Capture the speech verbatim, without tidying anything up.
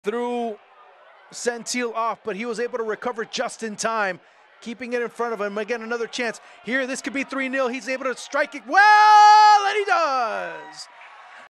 threw Sentil off, but he was able to recover just in time, keeping it in front of him. Again, another chance. Here, this could be three nil. He's able to strike it well, and he does.